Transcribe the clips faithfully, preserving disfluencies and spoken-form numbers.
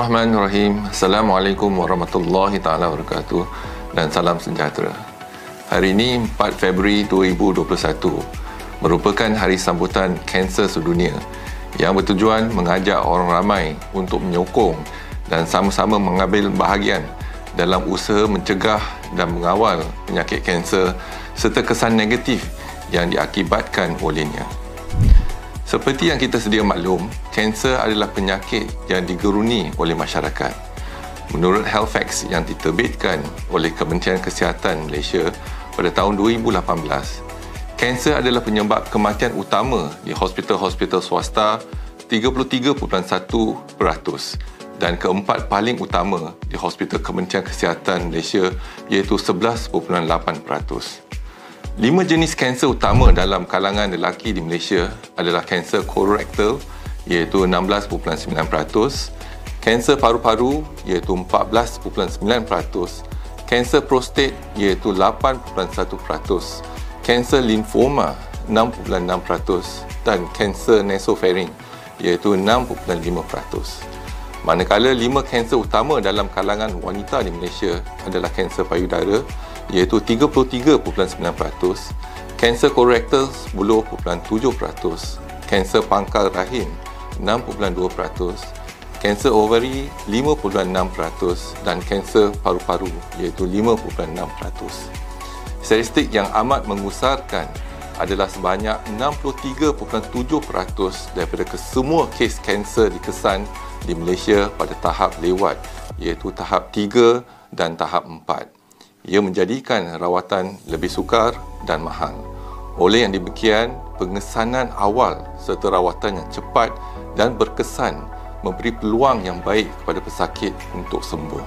Bismillahirrahmanirrahim. Assalamualaikum warahmatullahi taala wabarakatuh dan salam sejahtera. Hari ini empat Februari dua ribu dua puluh satu merupakan hari sambutan kanser sedunia yang bertujuan mengajak orang ramai untuk menyokong dan sama-sama mengambil bahagian dalam usaha mencegah dan mengawal penyakit kanser serta kesan negatif yang diakibatkan olehnya. Seperti yang kita sedia maklum, kanser adalah penyakit yang digeruni oleh masyarakat. Menurut Health Facts yang diterbitkan oleh Kementerian Kesihatan Malaysia pada tahun dua ribu lapan belas, kanser adalah penyebab kematian utama di hospital-hospital swasta tiga puluh tiga perpuluhan satu peratus dan keempat paling utama di hospital Kementerian Kesihatan Malaysia iaitu sebelas perpuluhan lapan peratus. Lima jenis kanser utama dalam kalangan lelaki di Malaysia adalah kanser kolorektal iaitu enam belas perpuluhan sembilan peratus, kanser paru-paru iaitu empat belas perpuluhan sembilan peratus, kanser prostat iaitu lapan perpuluhan satu peratus, kanser limfoma enam perpuluhan enam peratus dan kanser nasofaring iaitu enam perpuluhan lima peratus. Manakala lima kanser utama dalam kalangan wanita di Malaysia adalah kanser payudara iaitu tiga puluh tiga perpuluhan sembilan peratus, kanser kolorektal sepuluh perpuluhan tujuh peratus, kanser pangkal rahim enam perpuluhan dua peratus, kanser ovari lima perpuluhan enam peratus dan kanser paru-paru iaitu lima perpuluhan enam peratus. Statistik yang amat mengusarkan adalah sebanyak enam puluh tiga perpuluhan tujuh peratus daripada kesemua kes kanser dikesan di Malaysia pada tahap lewat iaitu tahap tiga dan tahap empat. Ia menjadikan rawatan lebih sukar dan mahal. Oleh yang demikian, pengesanan awal serta rawatan yang cepat dan berkesan memberi peluang yang baik kepada pesakit untuk sembuh.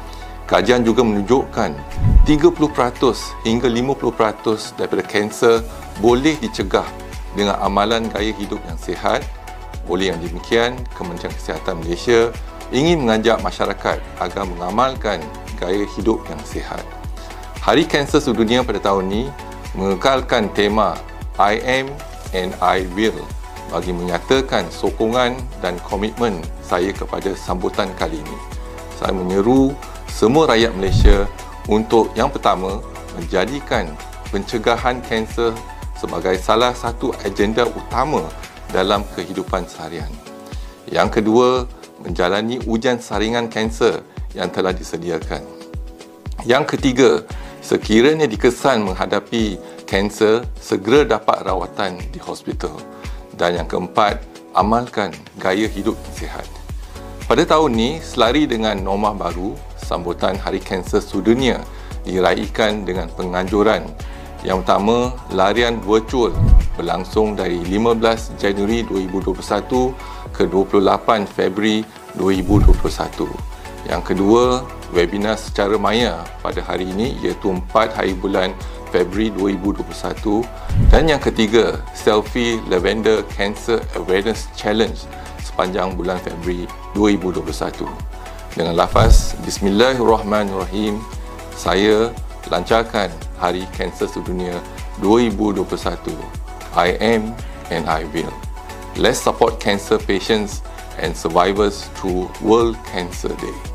Kajian juga menunjukkan tiga puluh peratus hingga lima puluh peratus daripada kanser boleh dicegah dengan amalan gaya hidup yang sihat. Oleh yang demikian, Kementerian Kesihatan Malaysia ingin mengajak masyarakat agar mengamalkan gaya hidup yang sihat. Hari Kanser Sedunia pada tahun ini mengekalkan tema I am and I will bagi menyatakan sokongan dan komitmen saya kepada sambutan kali ini. Saya menyeru semua rakyat Malaysia untuk yang pertama menjadikan pencegahan kanser sebagai salah satu agenda utama dalam kehidupan seharian. Yang kedua, menjalani ujian saringan kanser yang telah disediakan. Yang ketiga, sekiranya dikesan menghadapi kanser, segera dapat rawatan di hospital. Dan yang keempat, amalkan gaya hidup sihat. Pada tahun ini, selari dengan norma baru, sambutan Hari Kanser Sedunia diraikan dengan penganjuran. Yang pertama, larian virtual berlangsung dari lima belas Januari dua ribu dua puluh satu ke dua puluh lapan Februari dua ribu dua puluh satu. Yang kedua, webinar secara maya pada hari ini iaitu empat hari bulan Februari dua ribu dua puluh satu. Dan yang ketiga, Selfie Lavender Cancer Awareness Challenge sepanjang bulan Februari dua ribu dua puluh satu. Dengan lafaz Bismillahirrahmanirrahim, saya lancarkan Hari Kanser Sedunia dua ribu dua puluh satu. I am and I will. Let's support cancer patients and survivors through World Cancer Day.